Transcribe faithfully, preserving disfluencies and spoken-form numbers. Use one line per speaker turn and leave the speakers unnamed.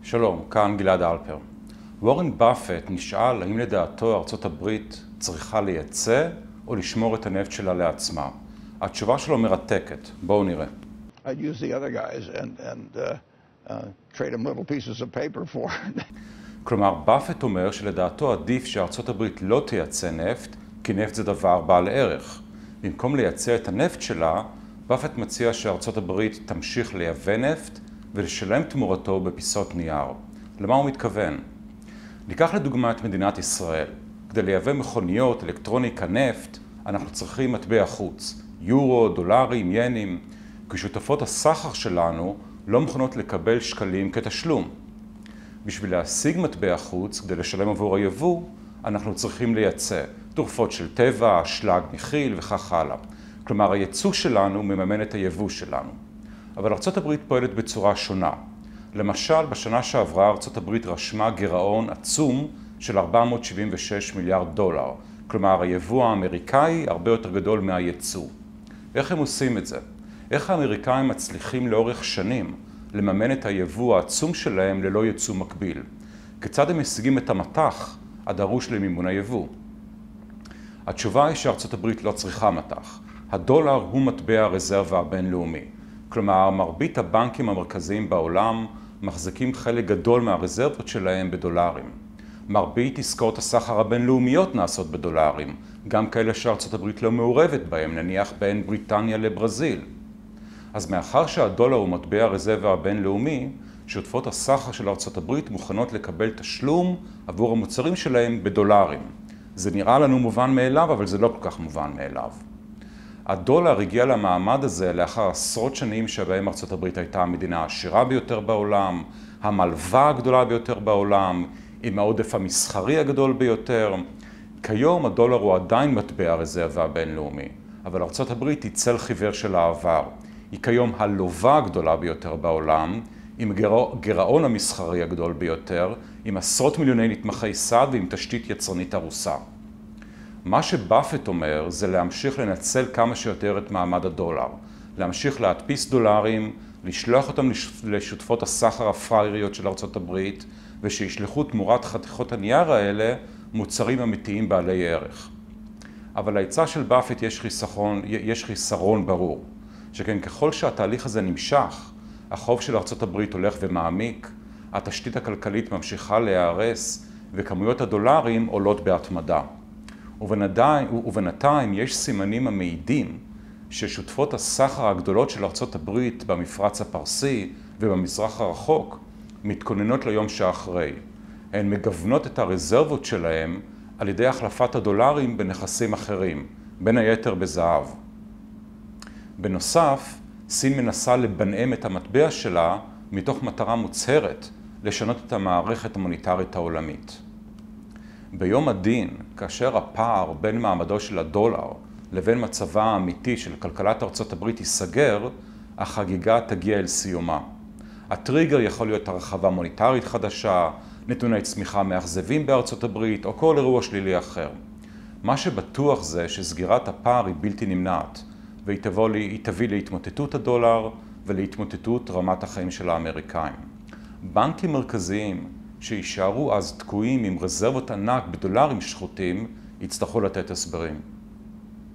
שלום, כאן גלעד אלפר. וורן באפט נשאל האם לדעתו ארצות הברית צריכה לייצא או לשמור את הנפט שלה לעצמה. התשובה שלו מרתקת. בואו נראה.
I'd use the other guys and, and uh, uh, trade them little pieces of paper for.
כלומר, באפט אומר שלדעתו עדיף שארצות הברית לא תייצא נפט, כי נפט זה דבר בעל ערך. במקום לייצא את הנפט שלה, באפט מציע שארצות הברית תמשיך לייבא נפט ולשלם תמורתו בפיסות נייר. למה הוא מתכוון? ניקח לדוגמה את מדינת ישראל. כדי לייבא מכוניות, אלקטרוניקה, נפט, אנחנו צריכים מטבע חוץ. יורו, דולרים, ינים. כשותפות הסחר שלנו לא מוכנות לקבל שקלים כתשלום. בשביל להשיג מטבע חוץ, כדי לשלם עבור היבוא, אנחנו צריכים לייצא תרופות של טבע, אשלג מכיל וכך הלאה. כלומר, הייצוא שלנו מממן את היבוא שלנו. אבל ארצות הברית פועלת בצורה שונה. למשל, בשנה שעברה ארצות הברית רשמה גירעון עצום של ארבע מאות שבעים ושש מיליארד דולר. כלומר, היבוא האמריקאי הרבה יותר גדול מהייצוא. איך הם עושים את זה? איך האמריקאים מצליחים לאורך שנים לממן את היבוא העצום שלהם ללא ייצוא מקביל? כיצד הם משיגים את המטח הדרוש למימון היבוא? התשובה היא שארצות הברית לא צריכה מטח. הדולר הוא מטבע הרזרבה הבינלאומי. כלומר, מרבית הבנקים המרכזיים בעולם מחזיקים חלק גדול מהרזרבות שלהם בדולרים. מרבית עסקאות הסחר הבינלאומיות נעשות בדולרים, גם כאלה שארצות הברית לא מעורבת בהם, נניח בין בריטניה לברזיל. אז מאחר שהדולר הוא מטבע הרזרבה הבינלאומי, שותפות הסחר של ארצות הברית מוכנות לקבל תשלום עבור המוצרים שלהם בדולרים. זה נראה לנו מובן מאליו, אבל זה לא כל כך מובן מאליו. הדולר הגיע למעמד הזה לאחר עשרות שנים שבהם ארצות הברית הייתה המדינה העשירה ביותר בעולם, המלווה הגדולה ביותר בעולם, עם העודף המסחרי הגדול ביותר. כיום הדולר הוא עדיין מטבע הרזרבה הבינלאומי, אבל ארצות הברית היא צל חיוור של העבר. היא כיום הלווה הגדולה ביותר בעולם, עם גירעון המסחרי הגדול ביותר, עם עשרות מיליוני נתמכי סעד ועם תשתית יצרנית הרוסה. מה שבאפט אומר זה להמשיך לנצל כמה שיותר את מעמד הדולר, להמשיך להדפיס דולרים, לשלוח אותם לשותפות הסחר הפראייריות של ארצות הברית, ושישלחו תמורת חתיכות הנייר האלה מוצרים אמיתיים בעלי ערך. אבל להצעה של באפט יש חיסרון, יש חיסרון ברור, שכן ככל שהתהליך הזה נמשך, החוב של ארצות הברית הולך ומעמיק, התשתית הכלכלית ממשיכה להיהרס, וכמויות הדולרים עולות בהתמדה. ובינתיים, ובינתיים יש סימנים המעידים ששותפות הסחר הגדולות של ארצות הברית במפרץ הפרסי ובמזרח הרחוק מתכוננות ליום שאחרי. הן מגוונות את הרזרבות שלהם על ידי החלפת הדולרים בנכסים אחרים, בין היתר בזהב. בנוסף, סין מנסה לבנאם את המטבע שלה מתוך מטרה מוצהרת לשנות את המערכת המוניטרית העולמית. ביום הדין, כאשר הפער בין מעמדו של הדולר לבין מצבה האמיתי של כלכלת ארצות הברית ייסגר, החגיגה תגיע אל סיומה. הטריגר יכול להיות הרחבה מוניטרית חדשה, נתוני צמיחה מאכזבים בארצות הברית או כל אירוע שלילי אחר. מה שבטוח זה שסגירת הפער היא בלתי נמנעת, והיא תביא להתמוטטות הדולר ולהתמוטטות רמת החיים של האמריקאים. בנקים מרכזיים שישארו אז תקועים עם רזרבות ענק בדולרים שחוטים, יצטרכו לתת הסברים.